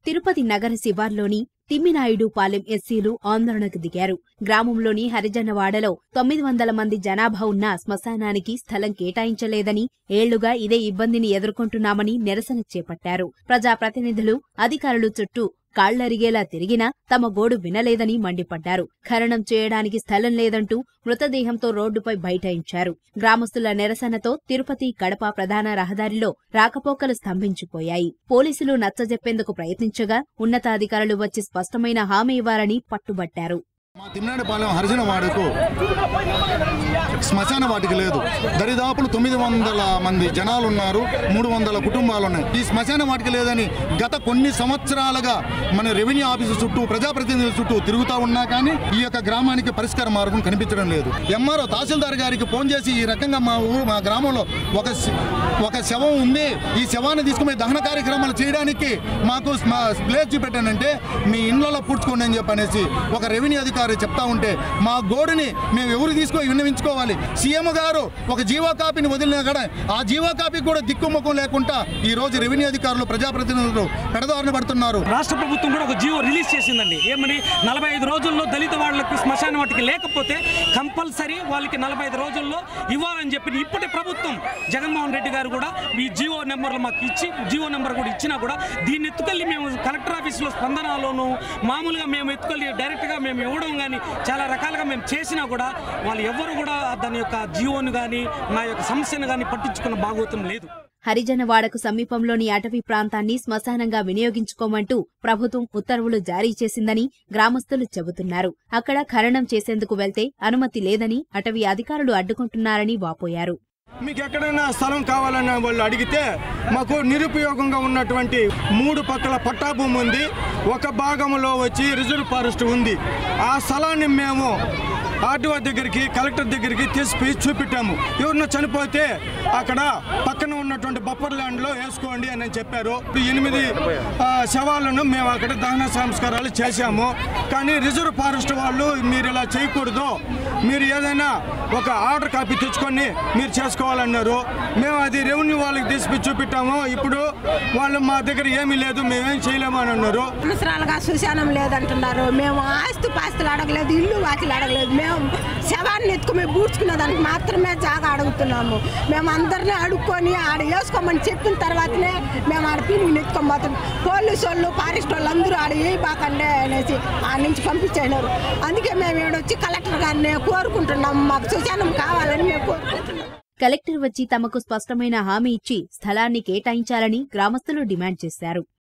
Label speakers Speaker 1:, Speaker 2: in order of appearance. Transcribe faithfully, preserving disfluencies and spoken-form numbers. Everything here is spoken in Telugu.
Speaker 1: తిరుపతి నగర శివార్లోని తిమ్మినాయుడుపాలెం ఎస్సీలు ఆందోళనకు దిగారు. గ్రామంలోని హరిజనవాడలో తొమ్మిది వందల మంది జనాభా ఉన్న శ్మశానానికి స్థలం కేటాయించలేదని, ఏళ్లుగా ఇదే ఇబ్బందిని ఎదుర్కొంటున్నామని నిరసన చేపట్టారు. ప్రజాప్రతినిధులు, అధికారులు చుట్టూ కాళ్లరిగేలా తిరిగినా తమ గోడు వినలేదని మండిపడ్డారు. ఖననం చేయడానికి స్థలం లేదంటూ మృతదేహంతో రోడ్డుపై బైఠాయించారు. గ్రామస్తుల నిరసనతో తిరుపతి కడప ప్రధాన రహదారిలో రాకపోకలు స్తంభించిపోయాయి. పోలీసులు నచ్చజెప్పేందుకు ప్రయత్నించగా ఉన్నతాధికారులు వచ్చి స్పష్టమైన హామీ ఇవ్వాలని పట్టుబట్టారు.
Speaker 2: మా తిమ్మినాయుడుపాలెం హరిజన వాడకు శ్మశాన వాటికి లేదు. దరిదాపులు తొమ్మిది వందల మంది జనాలు ఉన్నారు, మూడు వందల కుటుంబాలు ఉన్నాయి. ఈ శ్మశాన వాటికి లేదని గత కొన్ని సంవత్సరాలుగా మన రెవెన్యూ ఆఫీసు చుట్టూ, ప్రజాప్రతినిధుల చుట్టూ తిరుగుతా ఉన్నా కానీ ఈ యొక్క గ్రామానికి పరిష్కార మార్గం కనిపించడం లేదు. ఎంఆర్ఓ తహసీల్దార్ గారికి ఫోన్ చేసి ఈ రకంగా మా ఊరు మా గ్రామంలో ఒక ఒక శవం ఉంది, ఈ శవాన్ని తీసుకుని దహన కార్యక్రమాలు చేయడానికి మాకు ప్లేస్ చూపెట్టానంటే మీ ఇళ్లలో పూడ్చుకోండి అని చెప్పనేసి ఒక రెవెన్యూ అధికారి చెప్తా ఉంటే మా గోడుని మేము ఎవరు తీసుకొని విన్నవించుకోవాలి? సీఎం గారు ఒక జీవో కాపీని వదిలినా కూడా ఆ జీవో కాపీ కూడా దిక్కుముఖం లేకుండా ఈ రోజు రెవెన్యూ అధికారులు, ప్రజాప్రతినిధులు పెడదారిన పడుతున్నారు.
Speaker 3: రాష్ట్ర ప్రభుత్వం కూడా ఒక జీవో రిలీజ్ చేసిందండి. ఏమని నలభై ఐదు రోజుల్లో దళిత వాళ్ళకి శ్మశాన వాటికి లేకపోతే కంపల్సరీ వాళ్ళకి నలభై ఐదు రోజుల్లో ఇవ్వాలని చెప్పి ఇప్పటి ప్రభుత్వం జగన్మోహన్ రెడ్డి గారు కూడా ఈ జీవో నెంబర్లు మాకు ఇచ్చి జీవో నెంబర్ కూడా ఇచ్చినా కూడా దీన్ని ఎత్తుకెళ్ళి మేము కలెక్టర్ ఆఫీసులో స్పందనలోను మామూలుగా మేము ఎత్తుకెళ్ళి డైరెక్ట్గా మేము ఇవ్వడం కానీ చాలా రకాలుగా మేము చేసినా కూడా వాళ్ళు ఎవరు కూడా దాని యొక్క జీవోను కానీ నా యొక్క సమస్యను కానీ పట్టించుకున్న భాగోతం లేదు.
Speaker 1: హరిజనవాడకు సమీపంలోని అటవీ ప్రాంతాన్ని శ్మశానంగా వినియోగించుకోమంటూ ప్రభుత్వం ఉత్తర్వులు జారీ చేసిందని గ్రామస్తులు చెబుతున్నారు. అక్కడ ఖననం చేసేందుకు వెళ్తే అనుమతి లేదని అటవీ అధికారులు అడ్డుకుంటున్నారని వాపోయారు.
Speaker 4: మీకు ఎక్కడైనా స్థలం కావాలన్న వాళ్ళు అడిగితే మాకు నిరుపయోగంగా ఉన్నటువంటి మూడు పక్కల పట్టా భూమి ఉంది, ఒక భాగంలో వచ్చి రిజర్వ్ ఫారెస్ట్ ఉంది. ఆ స్థలాన్ని మేము ఆర్డీఓ దగ్గరికి, కలెక్టర్ దగ్గరికి తీసుకుని చూపెట్టాము. ఎవరినో చనిపోతే అక్కడ పక్కన ఉన్నటువంటి బఫర్ ల్యాండ్లో వేసుకోండి అని చెప్పారు. ఎనిమిది శవాలను మేము అక్కడ దహన సంస్కారాలు చేశాము. కానీ రిజర్వ్ ఫారెస్ట్ వాళ్ళు మీరు ఇలా చేయకూడదు, మీరు ఏదైనా ఒక ఆర్డర్ కాపీ తెచ్చుకొని మీరు చేసుకోవాలన్నారు. మేము అది రెవెన్యూ వాళ్ళకి తీసుకుని చూపెట్టాము. ఇప్పుడు వాళ్ళు మా దగ్గర ఏమీ లేదు, మేమేం చేయలేము అని అన్నారు.
Speaker 5: సంవత్సరాలుగా శ్మశానం లేదంటున్నారు. మేము ఆస్తి పాస్తులు అడగలేదు, ఇల్లు వాకిలు అడగలేదు. మేము శవాన్ని ఎత్తుకుని బూడ్చుకునే దానికి మాత్రమే జాగా అడుగుతున్నాము. మేము అందరినీ అడుక్కొని ఆడ వేసుకోమని చెప్పిన తర్వాతనే మేము ఆడ పీని ఎత్తుకొని పోతాం. పోలీసు వాళ్ళు, ఫారెస్ట్ వాళ్ళు అందరూ ఆడ ఏ బాకండే అనేసి ఆ నుంచి పంపించేసినారు. అందుకే మేము ఏడొచ్చి కలెక్టర్ గారిని కోరుకుంటున్నాము, మాకు శ్మశానం కావాలని మేము కోరుకుంటున్నాం.
Speaker 1: కలెక్టర్ వచ్చి తమకు స్పష్టమైన హామీ ఇచ్చి స్థలాన్ని కేటాయించాలని గ్రామస్తులు డిమాండ్ చేశారు.